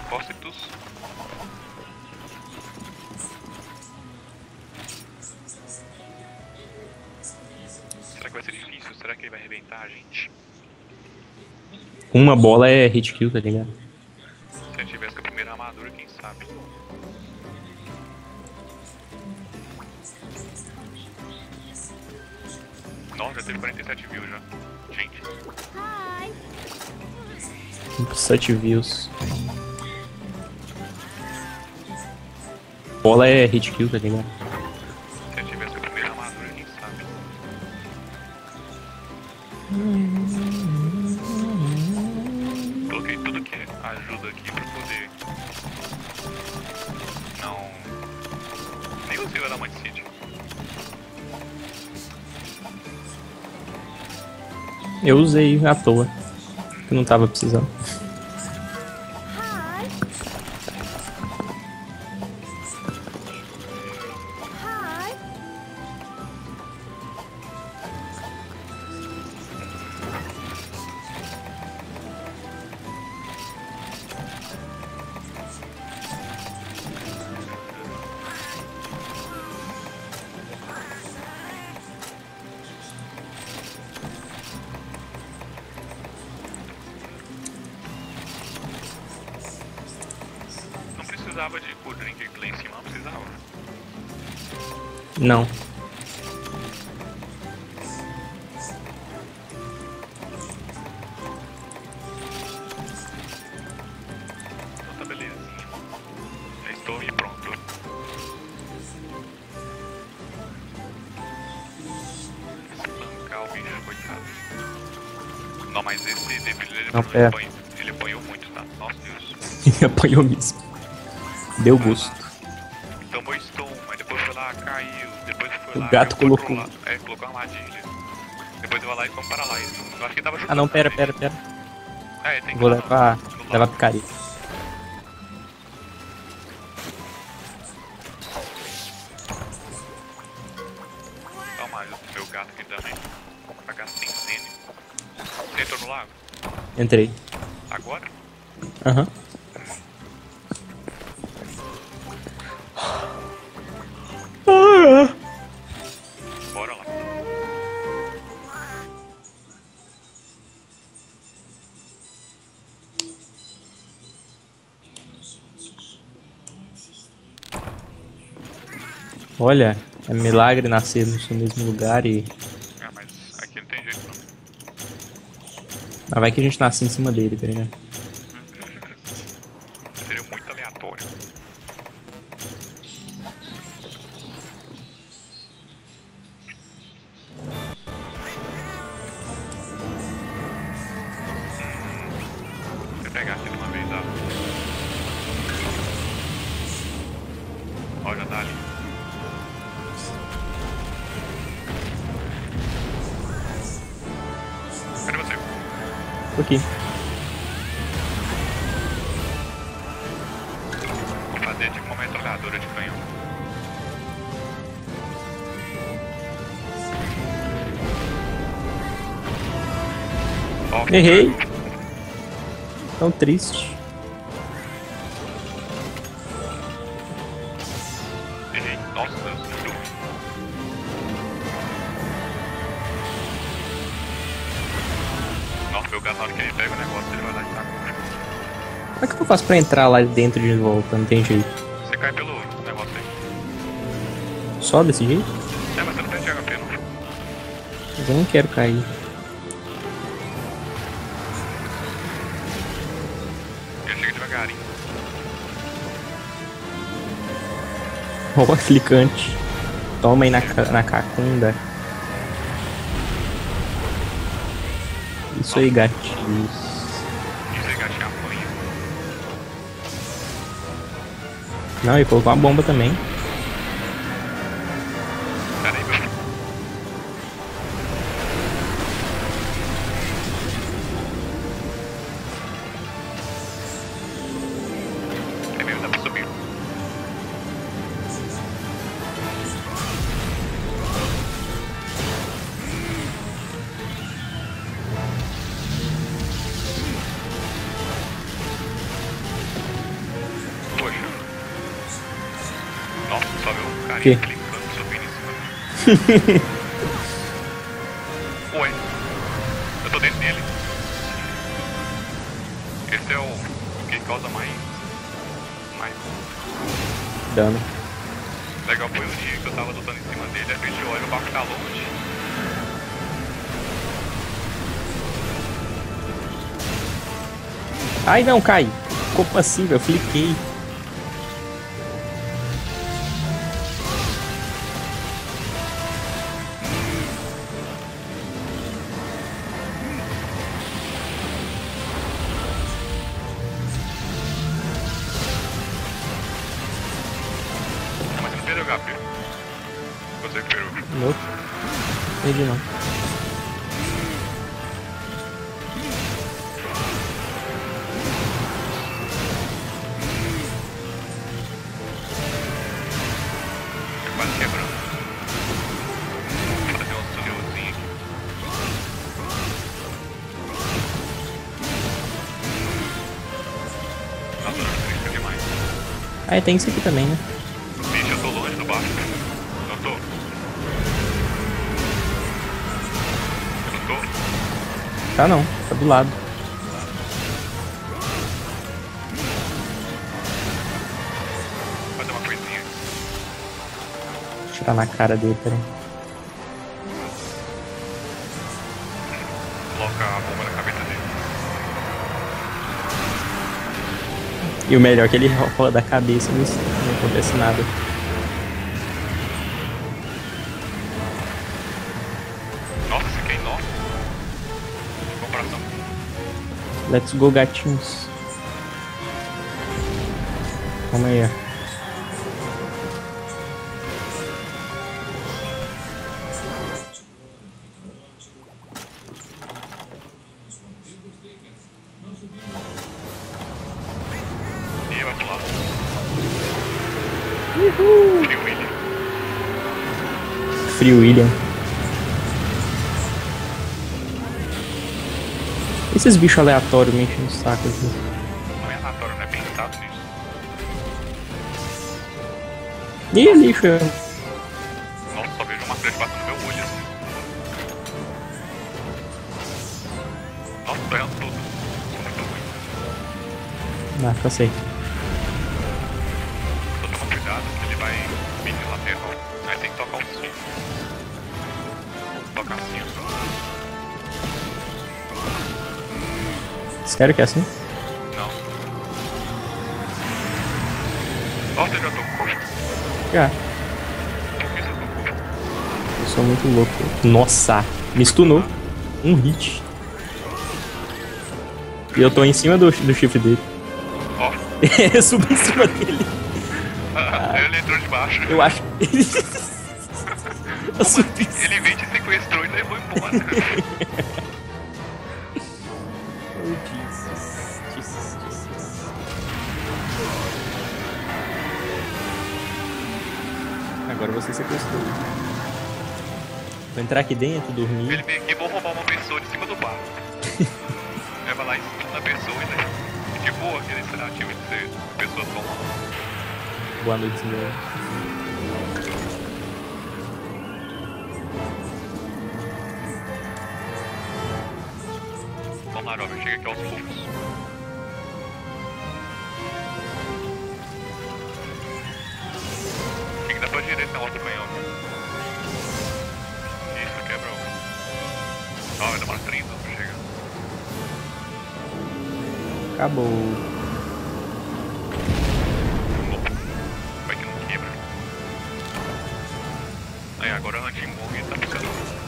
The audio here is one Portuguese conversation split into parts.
Pósitos. Será que vai ser difícil? Será que ele vai arrebentar a gente? Uma bola é hit kill, tá ligado? Se a gente tivesse com a primeira armadura, quem sabe? Nossa, já teve 47 views já. Gente. 7 views. Bola é hit kill, tá ligado? Se a gente tivesse com a primeira armadura, quem sabe? Coloquei tudo que ajuda aqui pra poder. Não. Nem usei o Diamond City. Eu usei à toa. Que não tava precisando. Não precisava de cool drink lá em cima, não precisava. Não. Então tá belezinha. Já estou aí pronto. Espancar o bicho, coitado. Não, mas esse Devil Não, pera. ele apanhou muito, tá? Nossa Deus. Ele apanhou mesmo. Deu gosto. Tomou stun, mas depois foi lá, caiu. Depois foi O lá, gato caiu pro colocou- outro lado. É, colocou uma armadilha. Depois eu vou lá e vamos para lá. Eu acho que tava jogando. Ah não, pera. É, tem que Vou ir lá levar no lado. picareta. Toma o meu gato aqui também. Pra gato sem sene. Você entrou no lago? Entrei. Agora? Aham. Bora lá. Olha, é milagre nascer no mesmo lugar e. Ah, mas aqui não tem jeito não. Ah, vai que a gente nasce em cima dele, tá ligado? Seria muito aleatório. Vou pegar aqui de uma vez, ó. Ó, já tá ali. Cadê você? Tô aqui. Vou fazer tipo uma metralhadora de canhão. Ó, Errei. Tão triste. Errei. Nossa, Deus, muito ruim. Nossa, meu gato, na hora que ele pega o negócio, ele vai lá e taca. Como é que eu faço pra entrar lá dentro de volta? Não tem jeito. Você cai pelo negócio aí. Só desse jeito? É, mas você não perde HP, não. Mas eu não quero cair. Ele chega devagarinho. Ó, flicante. Toma aí na cacunda. Isso aí, gatinhos. Isso aí, gatinho apanha. Não, ele colocou uma bomba também. Pera aí, meu. É mesmo, dá pra subir. carinha clicando, subindo em cima dele. Oi. Eu tô dentro dele. Esse é o que causa mais Dano. legal foi o dia que eu tava lutando em cima dele, de repente eu olho o barco tá longe. Ai não, cai. Como assim, velho? Eu fliquei. Mas você não perdeu HP. Você que perdeu. Não. Perdi não. Quase quebrando. Vou fazer um tunelzinho aqui. Nossa, não acredito demais. Ah, tem isso aqui também, né? Bicho, eu tô longe do barco. Não tô. Eu não tô. Tá não, tá do lado. Vou fazer uma coisinha. Vou tirar na cara dele, peraí. Coloca a bomba na cabeça dele. E o melhor é que ele rola da cabeça, não acontece nada. Nossa, esse aqui é enorme. De comparação. Let's go, gatinhos. Calma aí, ó. E vai pular. Free Willy. Free William. Esses bichos aleatórios me enchem o saco aqui. Não é aleatório, não é pensado nisso. Ih, lixo. Nossa, só vejo uma frente passando no meu olho assim. Nossa, tô errando tudo. Tô muito ruim. Ah, cansei. Só toma cuidado que ele vai vir de lateral. Aí tem que tocar o sino. Tocar assim, ó. Sério que é assim? Não. Nossa, ele já tocou. Já. Por que você tocou? Eu sou muito louco. Nossa, me stunou. Um hit. E eu tô em cima do chifre dele. Ó. Eu subi em cima dele. Ele entrou de baixo. Eu acho. Eu subi. Ele veio, te sequestrou e levou embora. Oh, Jesus. Agora você sequestrou. Vou entrar aqui dentro, dormir. Ele veio aqui, vou roubar uma pessoa de cima do barco. Leva lá em cima da pessoa e né? Tipo aquele sedativo de ser pessoa toma. Boa noite, senhor. Vamos lá, Robert, chega aqui aos poucos. Tem que dar pra direita na outra canhão. Isso, quebra um. Vai demorar 30 pra chegar. Acabou. Vai que não quebra. Aí agora antes de morrer tá ficando.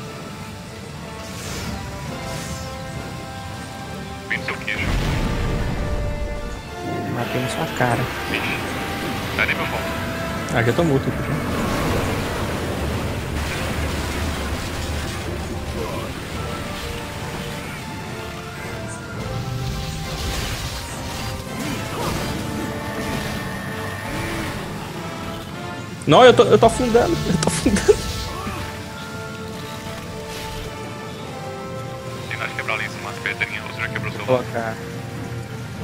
Vem no seu queixo. Matei na sua cara. Vixe. Sai daí, meu pau. Ah, já tô morto aqui. Já. Não, eu tô afundando. Eu tô afundando. Tem nada de quebrar ali em cima umas pedrinhas, ou você já quebrou seu lado? Colocar.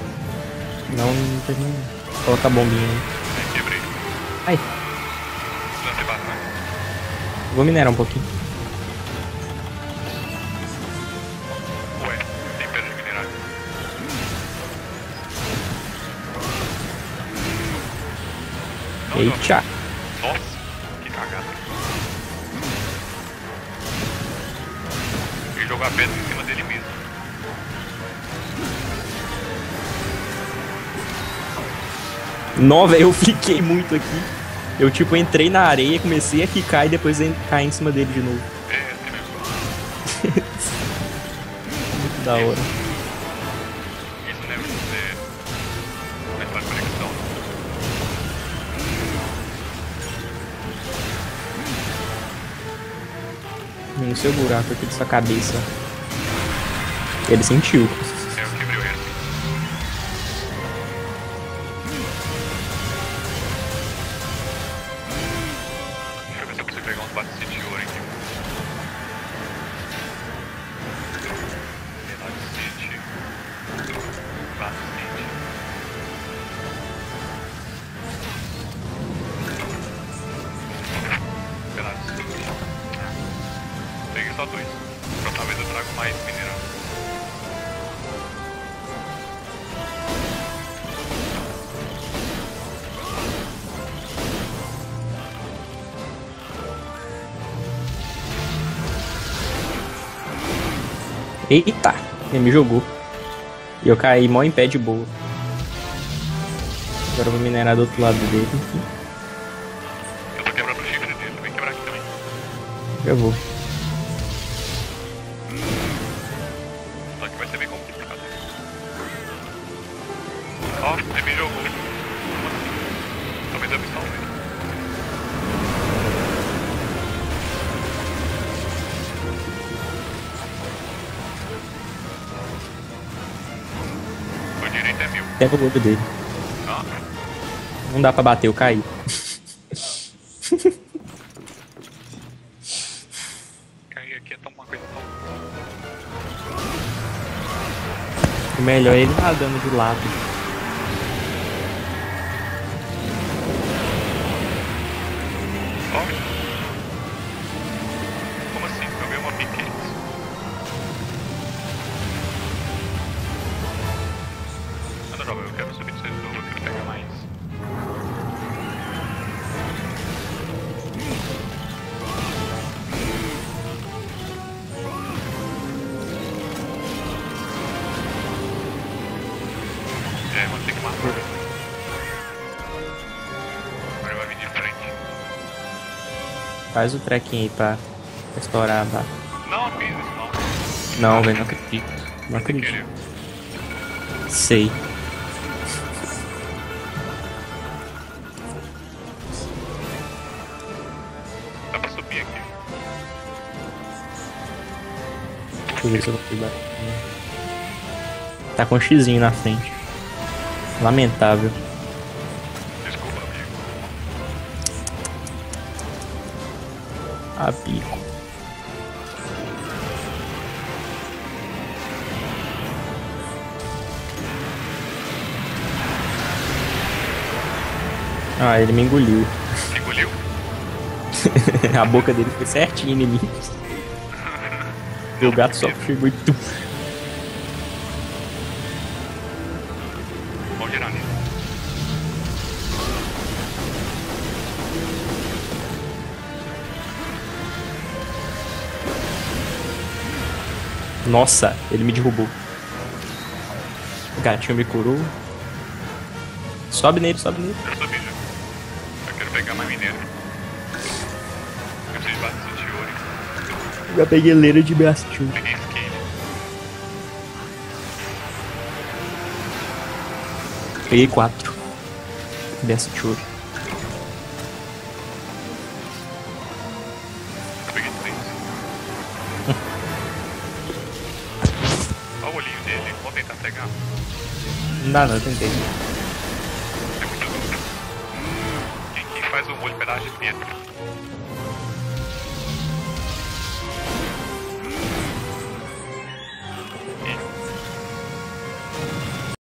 Não, não tem nem. Colocar a bombinha aí. Aí quebrei. Ai. fazer batata. Vou minerar um pouquinho. Ué, tem pedra de minerar. Eita. Nossa, que cagada. Ele jogou a pedra em cima dele mesmo. Não, velho, eu fiquei muito aqui. Eu, tipo, entrei na areia, comecei a quicar e depois caí em cima dele de novo. É, assim mesmo. Muito da hora. Isso deve ser... Mas faz conexão. No seu buraco aqui de sua cabeça. Ele sentiu. É, eu quebrei o resto. Deixa eu ver se eu consigo pegar uns bates de ouro aqui. Menor City. Bate City. Pedaço City. Peguei só 2. Próxima vez eu trago mais mineral. Eita, ele me jogou. E eu caí mó em pé de boa. Agora eu vou minerar do outro lado dele. Eu tô quebrando o chifre dele, vem quebrar aqui também. Já vou. Só que vai ser bem complicado. Ó, ele me jogou. Como assim? Talvez eu me salve. O direito é meu. Pega o olho dele. Ah, Não dá pra bater, eu caí. cair aqui é tão uma coisa tão... O melhor é ele nadando de lado. Ó. Como assim? Eu vi uma pique. Anda, jovem, eu quero subir de novo, eu quero pegar mais. É, vou ter que matar. Agora vai vir de frente. Faz o trequinho aí pra estourar a barra. Não, fiz isso não. Não, velho, não acredito. Não acredito. Querer. Sei. Dá pra subir aqui. Deixa eu ver se eu consigo bater. Tá com um xizinho na frente. Lamentável. Desculpa, amigo. A pico. Ah, ele me engoliu. Engoliu? A boca dele foi certinho em mim. E o gato só chegou e tum. Vamos girar nele. Nossa, ele me derrubou. O gatinho me curou. Sobe nele, sobe nele. Eu subi já. Eu quero pegar mais minério. Eu preciso de bastante de ouro. Já peguei leira de Bastion. Peguei scale. Peguei 4. Bastion. Eu peguei 3. Olha o olhinho dele. Vou tentar pegar. Não dá não, eu tentei. É muito duro. Quem faz o molho pedaço de pedra?